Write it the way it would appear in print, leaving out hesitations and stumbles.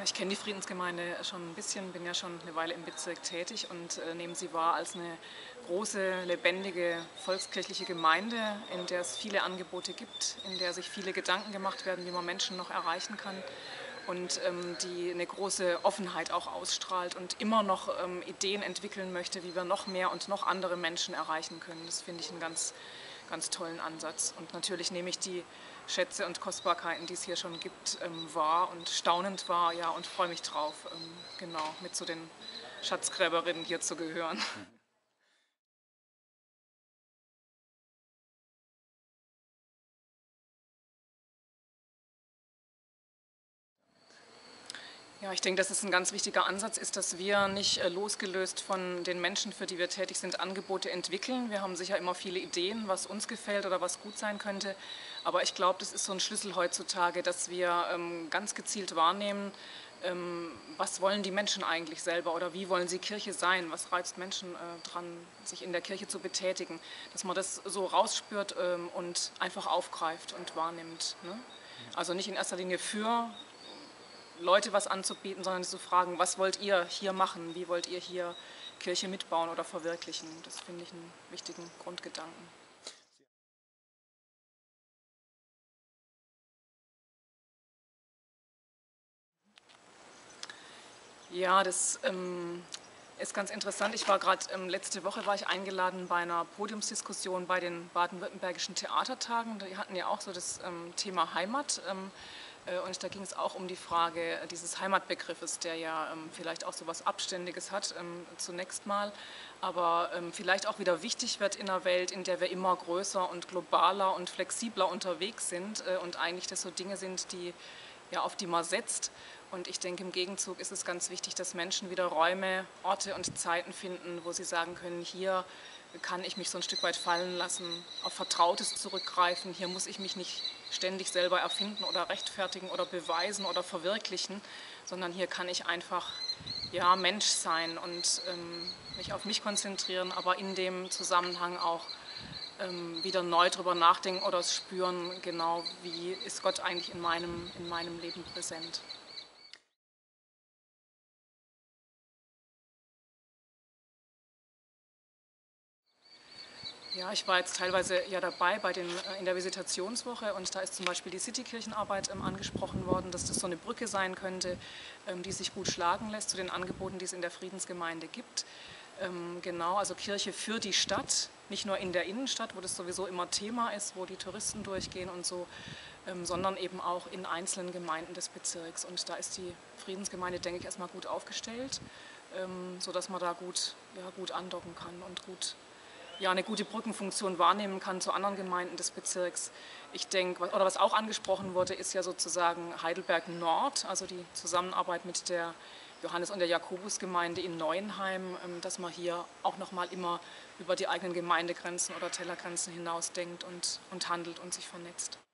Ich kenne die Friedensgemeinde schon ein bisschen, bin ja schon eine Weile im Bezirk tätig und nehme sie wahr als eine große, lebendige volkskirchliche Gemeinde, in der es viele Angebote gibt, in der sich viele Gedanken gemacht werden, wie man Menschen noch erreichen kann und die eine große Offenheit auch ausstrahlt und immer noch Ideen entwickeln möchte, wie wir noch mehr und noch andere Menschen erreichen können. Das finde ich einen ganz, ganz tollen Ansatz. Und natürlich nehme ich die Schätze und Kostbarkeiten, die es hier schon gibt, wahr und staunend wahr, ja, und freue mich drauf, genau, mit zu den Schatzgräberinnen hier zu gehören. Ja, ich denke, dass es ein ganz wichtiger Ansatz ist, dass wir nicht losgelöst von den Menschen, für die wir tätig sind, Angebote entwickeln. Wir haben sicher immer viele Ideen, was uns gefällt oder was gut sein könnte. Aber ich glaube, das ist so ein Schlüssel heutzutage, dass wir ganz gezielt wahrnehmen, was wollen die Menschen eigentlich selber oder wie wollen sie Kirche sein? Was reizt Menschen dran, sich in der Kirche zu betätigen? Dass man das so rausspürt und einfach aufgreift und wahrnimmt. Ne? Also nicht in erster Linie für Leute was anzubieten, sondern zu fragen, was wollt ihr hier machen? Wie wollt ihr hier Kirche mitbauen oder verwirklichen? Das finde ich einen wichtigen Grundgedanken. Ja, das ist ganz interessant. Ich war gerade letzte Woche war ich eingeladen bei einer Podiumsdiskussion bei den baden-württembergischen Theatertagen. Die hatten ja auch so das Thema Heimat. Und da ging es auch um die Frage dieses Heimatbegriffes, der ja vielleicht auch so etwas Abständiges hat, zunächst mal, aber vielleicht auch wieder wichtig wird in einer Welt, in der wir immer größer und globaler und flexibler unterwegs sind und eigentlich das so Dinge sind, die, ja, auf die man setzt. Und ich denke, im Gegenzug ist es ganz wichtig, dass Menschen wieder Räume, Orte und Zeiten finden, wo sie sagen können, hier kann ich mich so ein Stück weit fallen lassen, auf Vertrautes zurückgreifen. Hier muss ich mich nicht ständig selber erfinden oder rechtfertigen oder beweisen oder verwirklichen, sondern hier kann ich einfach, ja, Mensch sein und mich auf mich konzentrieren, aber in dem Zusammenhang auch wieder neu drüber nachdenken oder spüren, genau, wie ist Gott eigentlich in meinem Leben präsent. Ja, ich war jetzt teilweise ja dabei in der Visitationswoche und da ist zum Beispiel die Citykirchenarbeit angesprochen worden, dass das so eine Brücke sein könnte, die sich gut schlagen lässt zu den Angeboten, die es in der Friedensgemeinde gibt. Genau, also Kirche für die Stadt, nicht nur in der Innenstadt, wo das sowieso immer Thema ist, wo die Touristen durchgehen und so, sondern eben auch in einzelnen Gemeinden des Bezirks. Und da ist die Friedensgemeinde, denke ich, erstmal gut aufgestellt, sodass man da gut, ja, gut andocken kann und gut, ja, eine gute Brückenfunktion wahrnehmen kann zu anderen Gemeinden des Bezirks. Ich denke, oder was auch angesprochen wurde, ist ja sozusagen Heidelberg Nord, also die Zusammenarbeit mit der Johannes- und der Jakobusgemeinde in Neuenheim, dass man hier auch nochmal immer über die eigenen Gemeindegrenzen oder Tellergrenzen hinaus denkt und handelt und sich vernetzt.